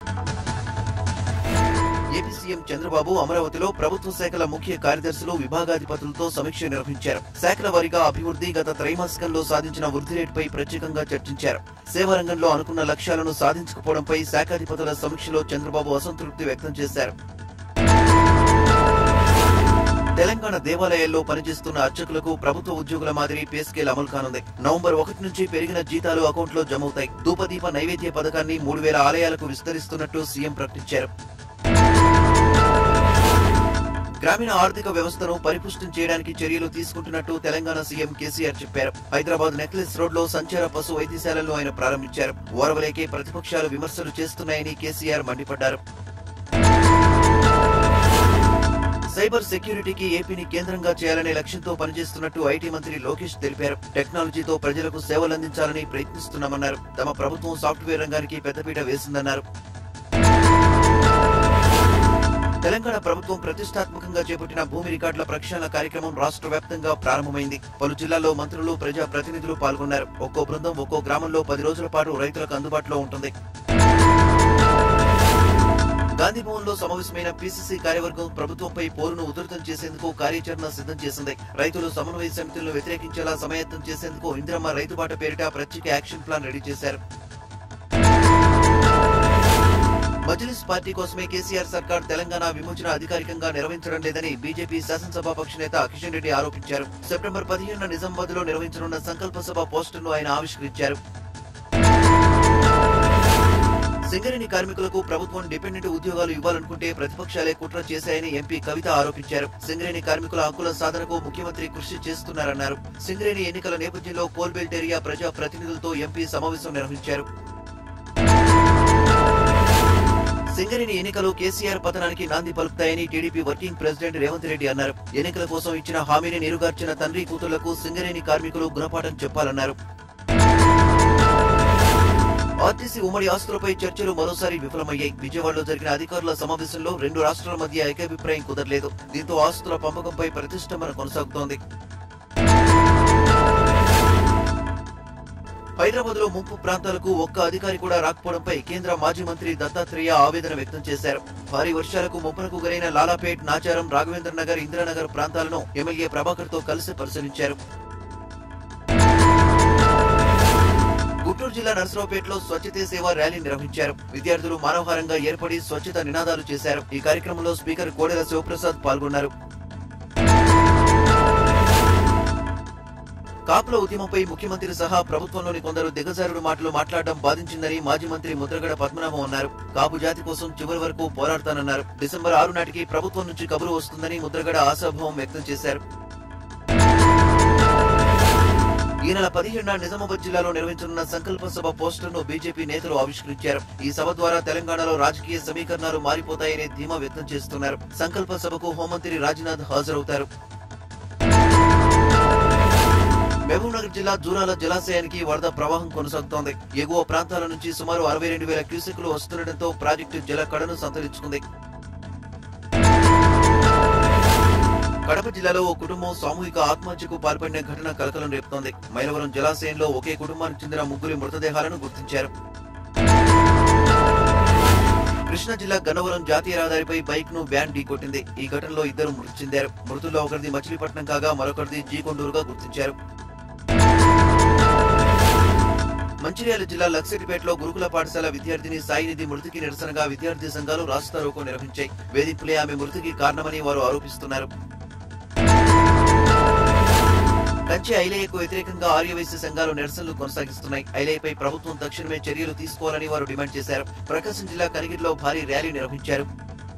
AP CM Chandrababu అమరావతిలో ప్రభుత్వ శాఖల ముఖ్య కార్యదర్శులు విభాగాధిపతులతో సమీక్ష నిర్వహించారు. శాఖల వారీగా అభివృద్ధి గత త్రైమాసికంలో సాధించిన వృద్ధి రేటుపై ప్రత్యేకంగా చర్చించారు. సేవా రంగంలో అనుకున్న లక్ష్యాలను సాధించకపోవడంపై శాఖాధిపతుల సమీక్షలో చంద్రబాబు అసంతృప్తి వ్యక్తం చేశారు. తెలంగాణ దేవాలయాల్లో పనిచేస్తున్న అర్చకులకు ప్రభుత్వ ఉద్యోగుల మాదిరి పే స్కేల్ అమలు కానుంది. నవంబర్ 1 నుంచి పెరిగిన జీతాలు అకౌంట్లో జమవుతాయి. ధూపదీప నైవేద్య పథకాన్ని 3000 ఆలయాలకు విస్తరిస్తున్నట్టు సీఎం ప్రకటించారు. గ్రామీణ ఆర్థిక వ్యవస్థను పరిపుష్టం చేయడానికి చర్యలు తీసుకుంటున్నట్టు తెలంగాణ సీఎం కేసీఆర్ చెప్పారు. హైదరాబాద్ నెక్లెస్ రోడ్ లో సంచార పశు వైద్యశాలను ఆయన ప్రారంభించారు. ఓర్వలేకే ప్రతిపక్షాలు విమర్శలు చేస్తున్నాయని కేసీఆర్ మండిపడ్డారు. సైబర్ సెక్యూరిటీకి ఏపీని కేంద్రంగా చేయాలనే లక్ష్యంతో పనిచేస్తున్నట్టు ఐటీ మంత్రి లోకేష్ తెలిపారు. టెక్నాలజీతో ప్రజలకు సేవలందించాలని ప్రయత్నిస్తున్నామన్నారు. తమ ప్రభుత్వం సాఫ్ట్వేర్ రంగానికి పెద్దపీట వేసిందన్నారు. తెలంగాణ ప్రభుత్వం ప్రతిష్టాత్మకంగా చేపట్టిన భూమి రికార్డుల ప్రక్షాళన కార్యక్రమం రాష్ట్ర వ్యాప్తంగా ప్రారంభమైంది. పలు జిల్లాల్లో మంత్రులు, ప్రజా ప్రతినిధులు పాల్గొన్నారు. ఒక్కో బృందం ఒక్కో గ్రామంలో 10 రోజుల పాటు రైతులకు అందుబాటులో ఉంటుంది. గాంధీభవన్ లో సమావేశమైన పీసీసీ కార్యవర్గం ప్రభుత్వంపై పోరును ఉధృతం చేసేందుకు కార్యాచరణ సిద్ధం చేసింది. రైతులు సమన్వయ సమితులను వ్యతిరేకించేలా సమాయత్తం చేసేందుకు ఇందిరమ్మ రైతుబాట పేరిట ప్రత్యేక యాక్షన్ ప్లాన్ రెడీ చేశారు. మజ్లిస్ పార్టీ కోసమే కేసీఆర్ సర్కార్ తెలంగాణ విమోచన అధికారికంగా నిర్వహించడం లేదని బీజేపీ శాసనసభాపక్ష నేత కిషన్ రెడ్డి ఆరోపించారు. సెప్టెంబర్ 15న నిజామాబాద్ లో నిర్వహించనున్న సంకల్ప సభ పోస్టర్ను ఆయన ఆవిష్కరించారు. సింగరేణి కార్మికులకు ప్రభుత్వం డిపెండెంట్ ఉద్యోగాలు ఇవ్వాలనుకుంటే ప్రతిపక్షాలే కుట్ర చేశాయని ఎంపీ కవిత ఆరోపించారు. సింగరేణి కార్మికుల హక్కుల సాధనకు ముఖ్యమంత్రి కృషి చేస్తున్నారన్నారు. సింగరేణి ఎన్నికల నేపథ్యంలో కోల్బెల్ట్ ఏరియా ప్రజా ప్రతినిధులతో ఎంపీ సమావేశం నిర్వహించారు. సింగరేణి ఎన్నికలు కేసీఆర్ పతనానికి నాంది పలుకుతాయని టీడీపీ వర్కింగ్ ప్రెసిడెంట్ రేవంత్ రెడ్డి అన్నారు. ఎన్నికల కోసం ఇచ్చిన హామీని నీరుగార్చిన తండ్రి కూతుళ్లకు సింగరేణి కార్మికులు గుణపాఠం చెప్పాలన్నారు. ఆర్టీసీ ఉమ్మడి ఆస్తులపై చర్చలు మరోసారి విఫలమయ్యాయి. విజయవాడలో జరిగిన అధికారుల సమావేశంలో 2 రాష్ట్రాల మధ్య ఏకాభిప్రాయం కుదరలేదు. దీంతో ఆస్తుల పంపకంపై ప్రతిష్టంభన కొనసాగుతోంది. హైదరాబాద్ లో ముంపు ప్రాంతాలకు ఒక్క అధికారి కూడా రాకపోవడంపై కేంద్ర మాజీ మంత్రి దత్తాత్రేయ ఆవేదన వ్యక్తం చేశారు. భారీ వర్షాలకు ముప్పునకు గురైన లాలాపేట్, నాచారం, రాఘవేంద్ర నగర్, ఇందిరానగర్ ప్రాంతాలను ఎమ్మెల్యే ప్రభాకర్ తో కలిసి పరిశీలించారు. గుంటూరు జిల్లా నర్సరావుపేటలో స్వచ్ఛతే సేవ ర్యాలీ నిర్వహించారు. విద్యార్థులు మానవహారంగా ఏర్పడి స్వచ్ఛత నినాదాలు చేశారు. ఈ కార్యక్రమంలో స్పీకర్ కోడెల శివప్రసాద్ పాల్గొన్నారు. కాపుల ఉద్యమంపై ముఖ్యమంత్రి సహా ప్రభుత్వంలోని కొందరు దిగజారుడు మాటలు మాట్లాడడం బాధించిందని మాజీ మంత్రి ముద్రగడ పద్మనాభం అన్నారు. కాపు జాతి కోసం చివరి వరకు పోరాడతానన్నారు. డిసెంబర్ 6 నాటికి ప్రభుత్వం నుంచి కబురు వస్తుందని ముద్రగడ ఆశాభావం వ్యక్తం చేశారు. ఈ నెల 15న నిజామాబాద్ జిల్లాలో నిర్వహించనున్న సంకల్ప సభ పోస్టర్ను బీజేపీ నేతలు ఆవిష్కరించారు. ఈ సభ ద్వారా తెలంగాణలో రాజకీయ సమీకరణాలు మారిపోతాయనే ధీమా వ్యక్తం చేస్తున్నారు. సంకల్ప సభకు హోంమంత్రి రాజ్నాథ్ హాజరవుతారు. మహబూబ్నగర్ జిల్లా జూరాల జలాశయానికి వరద ప్రవాహం కొనసాగుతోంది. ఎగువ ప్రాంతాల నుంచి సుమారు 62,000 క్యూసెక్లు వస్తుండటంతో ప్రాజెక్టు జల కడను సంతరించుకుంది. కడప జిల్లాలో ఓ కుటుంబం సామూహిక ఆత్మహత్యకు పాల్పడిన ఘటన కలకలం రేపుతోంది. మైలవరం జలాశయంలో ఒకే కుటుంబానికి చెందిన 3 మృతదేహాలను గుర్తించారు. కృష్ణా జిల్లా గన్నవరం జాతీయ రహదారిపై బైక్ ను వ్యాన్ ఢీకొట్టింది. ఈ ఘటనలో 2 మృతి చెందారు. మృతుల్లో ఒకరిది మచిలీపట్నం కాగా మరొకరిది జీకొండూరుగా గుర్తించారు. మంచిర్యాల జిల్లా లక్సెటిపేటలో గురుకుల పాఠశాల విద్యార్థిని సాయినిధి మృతికి నిరసనగా విద్యార్థి సంఘాలు రాస్తారోకో నిర్వహించాయి. వేధింపులే ఆమె మృతికి కారణమని వారు ఆరోపిస్తున్నారు. కంచి ఐలేయకు వ్యతిరేకంగా ఆర్యవైశ్య సంఘాలు నిరసనలు కొనసాగిస్తున్నాయి. ఐలేయపై ప్రభుత్వం తక్షణమే చర్యలు తీసుకోవాలని వారు డిమాండ్ చేశారు. ప్రకాశం జిల్లా కనిగిరిలో భారీ ర్యాలీ నిర్వహించారు.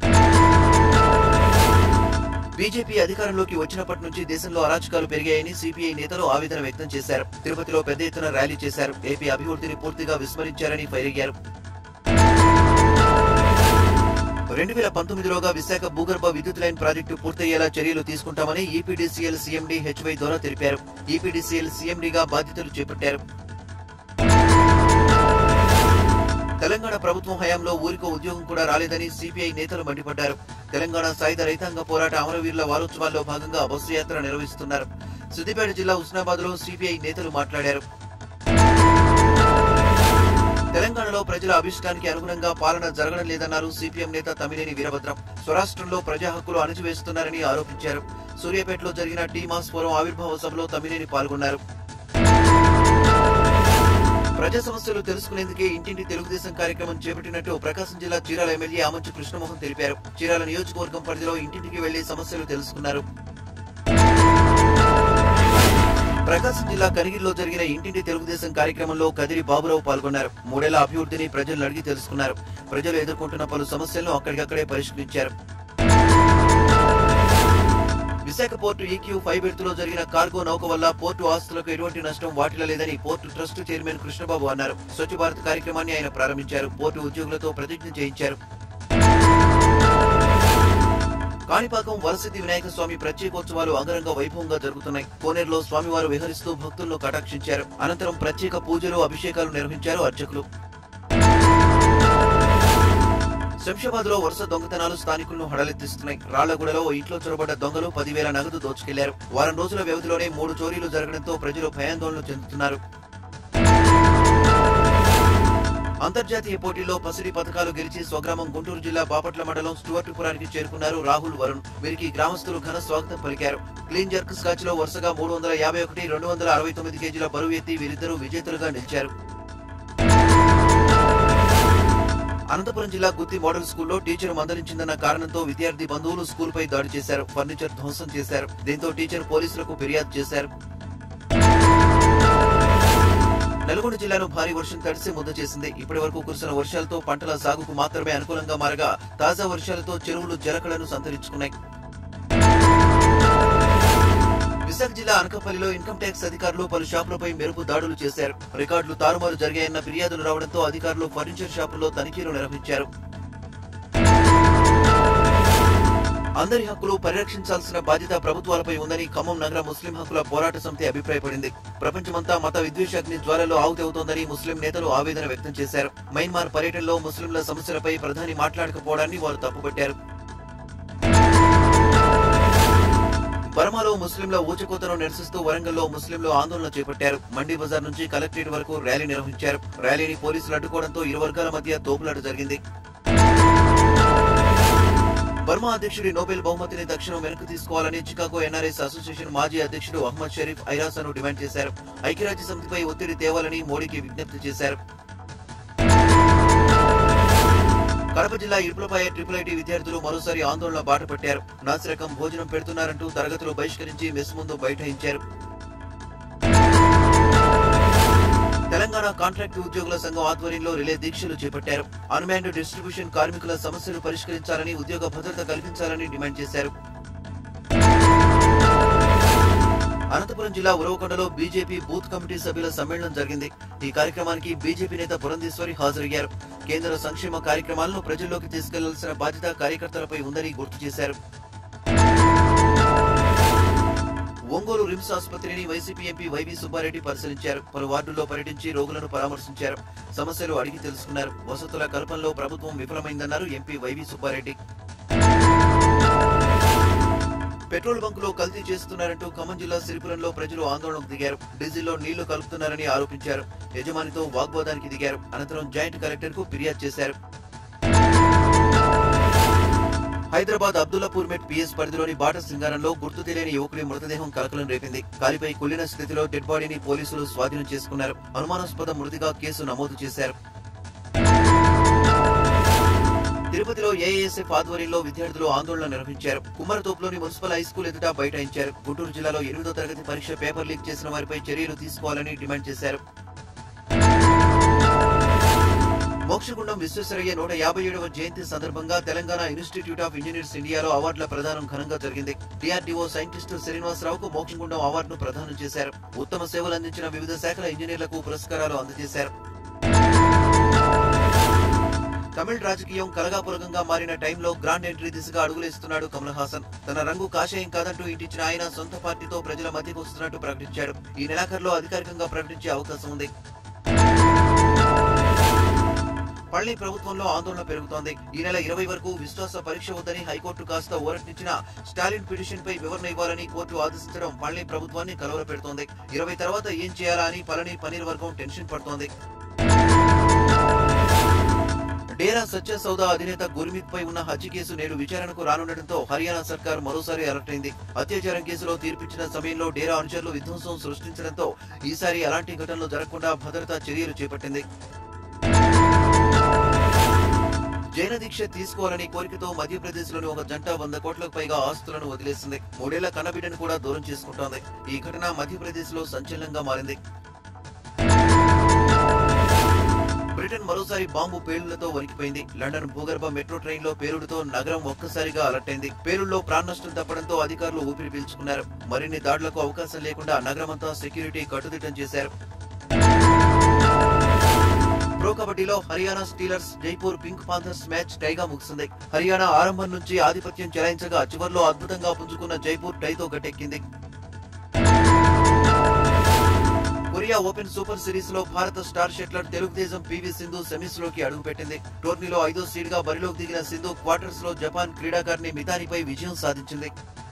బీజేపీ అధికారంలోకి వచ్చినప్పటి నుంచి దేశంలో అరాచకాలు పెరిగాయని సిపిఐ నేతలు ఆవేదన వ్యక్తం చేశారు. తిరుపతిలో పెద్ద ఎత్తున ర్యాలీ చేశారు. ఏపీ అభివృద్ధిని పూర్తిగా విస్మరించారని ఫైర్ అయ్యారు. 2019లోగా విశాఖ భూగర్భ విద్యుత్ లైన్ ప్రాజెక్టు పూర్తయ్యేలా చర్యలు తీసుకుంటామని ఈపీడీసీఎల్ సీఎండీ హెచ్వై ద్వారా తెలిపారు. ఈపీడీసీఎల్ సీఎండీగా బాధ్యతలు చేపట్టారు. తెలంగాణ ప్రభుత్వం హయాంలో ఊరికో ఉద్యోగం కూడా రాలేదని సిపిఐ నేతలు మండిపడ్డారు. తెలంగాణ సాయుధ రైతాంగ పోరాట అమరవీరుల వారోత్సవాల్లో భాగంగా బస్సు యాత్ర నిర్వహిస్తున్నారు. సిద్దిపేట జిల్లా హుస్నాబాద్ లో సిపిఐ నేతలు మాట్లాడారు. తెలంగాణలో ప్రజల అభిష్టానికి అనుగుణంగా పాలన జరగడం లేదన్నారు సిపిఎం నేత తమ్మినేని వీరభద్రం. స్వరాష్ట్రంలో ప్రజా హక్కులు అణచివేస్తున్నారని ఆరోపించారు. సూర్యాపేటలో జరిగిన టీమాస్ ఫోరం ఆవిర్భావ సభలో తమ్మినేని పాల్గొన్నారు. ప్రజా సమస్యలు తెలుసుకునేందుకే ఇంటింటి తెలుగుదేశం కార్యక్రమం చేపట్టినట్టు ప్రకాశం జిల్లా చీరాల ఎమ్మెల్యే ఆమంచి కృష్ణమోహన్ తెలిపారు. చీరాల నియోజకవర్గం పరిధిలో ఇంటింటికి వెళ్లి సమస్యలు తెలుసుకున్నారు. ప్రకాశం జిల్లా కనిగిరిలో జరిగిన ఇంటింటి తెలుగుదేశం కార్యక్రమంలో కదిరి బాబురావు పాల్గొన్నారు. 3 ఏళ్ల అభివృద్ధిని ప్రజలను అడిగి తెలుసుకున్నారు. ప్రజలు ఎదుర్కొంటున్న పలు సమస్యలను అక్కడికక్కడే పరిష్కరించారు. విశాఖ పోర్టు EQ5 ఎత్తులో జరిగిన కార్గో నౌక వల్ల పోర్టు ఆస్తులకు ఎటువంటి నష్టం వాటిల్లలేదని పోర్టు ట్రస్ట్ చైర్మన్ కృష్ణబాబు అన్నారు. స్వచ్ఛ భారత్ కార్యక్రమాన్ని ఆయన ప్రారంభించారు. పోర్టు ఉద్యోగులతో ప్రతిజ్ఞ చేయించారు. కాణిపాకం వరసిద్ధి వినాయక స్వామి ప్రత్యేకోత్సవాలు అంగరంగ వైభవంగా జరుగుతున్నాయి. కోనేరులో స్వామివారు విహరిస్తూ భక్తులను కటాక్షించారు. అనంతరం ప్రత్యేక పూజలు, అభిషేకాలు నిర్వహించారు అర్చకులు. శంషాబాద్ లో వరుస దొంగతనాలు స్థానికులను హడలెత్తిస్తున్నాయి. రాళ్లగూడలో ఓ ఇంట్లో చొరబడ్డ దొంగలు 10,000 నగదు దోచుకెళ్లారు. వారం రోజుల వ్యవధిలోనే 3 చోరీలు జరగడంతో ప్రజలు భయాందోళన చెందుతున్నారు. అంతర్జాతీయ పోటీల్లో పసిడి పథకాలు గెలిచి స్వగ్రామం గుంటూరు జిల్లా బాపట్ల మండలం స్టూవర్టుపురానికి చేరుకున్నారు రాహుల్, వరుణ్. వీరికి గ్రామస్తులు ఘన స్వాగతం పలికారు. క్లీన్ జర్క్ స్కాచ్ లో వరుసగా 351, 269 కేజీల బరువు ఎత్తి వీరిద్దరూ విజేతలుగా నిలిచారు. అనంతపురం జిల్లా గుత్తి మోడల్ స్కూల్లో టీచర్ మందలించిందన్న కారణంతో విద్యార్థి బంధువులు స్కూల్పై దాడి చేశారు. ఫర్నిచర్ ధ్వంసం చేశారు. దీంతో టీచర్ పోలీసులకు ఫిర్యాదు చేశారు. నల్గొండ జిల్లాను భారీ వర్షం తడిసి ముద్ద చేసింది. ఇప్పటి వరకు కురిసిన వర్షాలతో పంటల సాగుకు మాత్రమే అనుకూలంగా మారగా తాజా వర్షాలతో చెరువులు జలకళను సంతరించుకున్నాయి. విశాఖ జిల్లా అనకాపల్లిలో ఇన్కమ్ ట్యాక్స్ అధికారులు పలు షాపులపై మెరుపు దాడులు చేశారు. రికార్డులు తారుమారు జరిగాయన్న ఫిర్యాదులు రావడంతో అధికారులు ఫర్నిచర్ షాపుల్లో తనిఖీలు నిర్వహించారు. అందరి హక్కులు పరిరక్షించాల్సిన బాధ్యత ప్రభుత్వాలపై ఉందని ఖమ్మం నగర ముస్లిం హక్కుల పోరాట సమితి అభిప్రాయపడింది. ప్రపంచమంతా మత విద్వేషాగ్ని జ్వాలలో ఆహుతవుతోందని ముస్లిం నేతలు ఆవేదన వ్యక్తం చేశారు. మయన్మార్ పర్యటనలో ముస్లింల సమస్యలపై ప్రధాని మాట్లాడకపోవడాన్ని వారు తప్పుపట్టారు. బర్మాలో ముస్లింల ఊచకోతను నిరసిస్తూ వరంగల్లో ముస్లింలు ఆందోళన చేపట్టారు. మండీ బజార్ నుంచి కలెక్టరేట్ వరకు ర్యాలీ నిర్వహించారు. ర్యాలీని పోలీసులు అడ్డుకోవడంతో ఇరు వర్గాల మధ్య తోపులాట జరిగింది. బర్మా అధ్యక్షుడి నోబెల్ బహుమతిని తక్షణం వెనక్కి తీసుకోవాలని చికాగో ఎన్ఆర్ఎస్ అసోసియేషన్ మాజీ అధ్యక్షుడు అహ్మద్ షరీఫ్ ఐరాసాను డిమాండ్ చేశారు. ఐక్యరాజ్య సమితిపై ఒత్తిడి తేవాలని మోడీకి విజ్ఞప్తి చేశారు. కడప జిల్లా ఇడుపులపాయ IIIT విద్యార్థులు మరోసారి ఆందోళన బాటపట్టారు. నాసిరకం భోజనం పెడుతున్నారంటూ తరగతులు బహిష్కరించి మెస్ ముందు బైఠాయించారు. తెలంగాణ కాంట్రాక్టు ఉద్యోగుల సంఘం ఆధ్వర్యంలో రిలే దీక్షలు చేపట్టారు. అన్మ్యాన్డ్ డిస్ట్రిబ్యూషన్ కార్మికుల సమస్యలు పరిష్కరించాలని, ఉద్యోగ భద్రత కల్పించాలని డిమాండ్ చేశారు. అనంతపురం జిల్లా ఉరవకొండలో బీజేపీ బూత్ కమిటీ సభ్యుల సమ్మేళనం జరిగింది. ఈ కార్యక్రమానికి బీజేపీ నేత పురంధేశ్వరి హాజరయ్యారు. కేంద్ర సంక్షేమ కార్యక్రమాలను ప్రజల్లోకి తీసుకెళ్లాల్సిన బాధ్యత కార్యకర్తలపై ఉందని గుర్తు చేశారు. ఒంగోలు రిమ్స్ ఆసుపత్రిని వైసీపీ ఎంపీ వైవి సుబ్బారెడ్డి పరిశీలించారు. పలు వార్డుల్లో పర్యటించి రోగులను పరామర్శించారు. సమస్యలు అడిగి తెలుసుకున్నారు. వసతుల కల్పనలో ప్రభుత్వం విఫలమైందన్నారు ఎంపీ వైవి సుబ్బారెడ్డి. పెట్రోల్ బంకులో కల్తీ చేస్తున్నారంటూ ఖమ్మం జిల్లా సిరిపురంలో ప్రజలు ఆందోళనకు దిగారు. డీజిల్లో నీళ్లు కలుపుతున్నారని ఆరోపించారు. యజమానితో వాగ్వాదానికి దిగారు. అనంతరం జాయింట్ కలెక్టర్ కు ఫిర్యాదు చేశారు. హైదరాబాద్ అబ్దుల్లాపూర్ మెట్ పిఎస్ పరిధిలోని బాట సింగారంలో గుర్తు తెలియని యువకుడి మృతదేహం కలకలం రేపింది. కాలిపై కుళ్లిన స్థితిలో డెడ్ బాడీని పోలీసులు స్వాధీనం చేసుకున్నారు. అనుమానాస్పద మృతిగా కేసు నమోదు చేశారు. తిరుపతిలో ఏఐఎస్ఎఫ్ ఆధ్వర్యంలో విద్యార్థులు ఆందోళన నిర్వహించారు. కుమ్మరతోపులోని మున్సిపల్ హైస్కూల్ ఎదుట బైఠాయించారు. గుంటూరు జిల్లాలో 8వ తరగతి పరీక్ష పేపర్ లీక్ చేసిన వారిపై చర్యలు తీసుకోవాలని డిమాండ్ చేశారు. మోక్షగుండం విశ్వేశ్వరయ్య 157వ జయంతి సందర్భంగా తెలంగాణ ఇన్స్టిట్యూట్ ఆఫ్ ఇంజనీర్స్ ఇండియాలో అవార్డుల ప్రదానం ఘనంగా జరిగింది. DRDO సైంటిస్టు శ్రీనివాసరావుకు మోక్షగుండం అవార్డును ప్రదానం చేశారు. ఉత్తమ సేవలు అందించిన వివిధ శాఖల ఇంజనీర్లకు పురస్కారాలు అందజేశారు. తమిళ రాజకీయం కలగాపులగంగా మారిన టైంలో గ్రాండ్ ఎంట్రీ దిశగా అడుగులేస్తున్నాడు కమల్ హాసన్. తన రంగు కాషాయం కాదంటూ ఇంటిచ్చిన ఆయన సొంత పార్టీతో ప్రజల మధ్యకు వస్తున్నట్టు ప్రకటించాడు. ఈ నెలాఖరులో అధికారికంగా ప్రకటించే అవకాశం ఉంది. పళని ప్రభుత్వంలో ఆందోళన పెరుగుతోంది. ఈ నెల 20 వరకు విశ్వాస పరీక్ష వద్దని హైకోర్టు కాస్త ఊరటనిచ్చిన స్టాలిన్ పిటిషన్ పై వివరణ ఇవ్వాలని కోర్టు ఆదేశించడం పళని ప్రభుత్వాన్ని కలవరపెడుతోంది. 20 తర్వాత ఏం చేయాలా అని పళని పనీర్ వర్గం టెన్షన్ పడుతోంది. డేరా సత్య సౌదా అధినేత గుర్మీత్ పై ఉన్న హత్య కేసు నేడు విచారణకు రానుండటంతో హర్యానా సర్కార్ మరోసారి అలర్ట్ అయింది. అత్యాచారం కేసులో తీర్పిచ్చిన సమయంలో డేరా అనుచరులు విధ్వంసం సృష్టించడంతో ఈసారి అలాంటి ఘటనలు జరగకుండా భద్రతా చర్యలు చేపట్టింది. జైన దీక్ష తీసుకోవాలని కోరికతో మధ్యప్రదేశ్లోని ఒక జంట 100 కోట్లకు పైగా ఆస్తులను వదిలేసింది. 3 ఏళ్ల కన్నబిడ్డను కూడా దూరం చేసుకుంటోంది. ఈ ఘటన మధ్యప్రదేశ్లో సంచలనంగా మారింది. బ్రిటన్ మరోసారి బాంబు పేలుళ్లతో వణికిపోయింది. లండన్ భూగర్భ మెట్రో ట్రైన్లో పేలుడుతో నగరం ఒక్కసారిగా అలర్ట్ అయింది. పేలుళ్లో ప్రాణనష్టం తప్పడంతో అధికారులు ఊపిరి పీల్చుకున్నారు. మరిన్ని దాడులకు అవకాశం లేకుండా నగరమంతా సెక్యూరిటీ కట్టుదిట్టం చేశారు. ప్రో కబడ్డీలో Haryana steelers Jaipur pink panthers match టైగా ముగిసింది. హర్యానా ఆరంభం నుంచి ఆధిపత్యం చెలాయించగా చివర్లో అద్భుతంగా పుంజుకున్న జైపూర్ టైతో గట్టెక్కింది. కొరియా ఓపెన్ సూపర్ సిరీస్ లో భారత star shuttler Telugu Desam PV Sindhu semis లోకి అడుగుపెట్టింది. టోర్నీలో 5వ సీడ్ గా బరిలోకి దిగిన సింధు క్వార్టర్స్ లో జపాన్ క్రీడాకారిణి మితానిపై విజయం సాధించింది.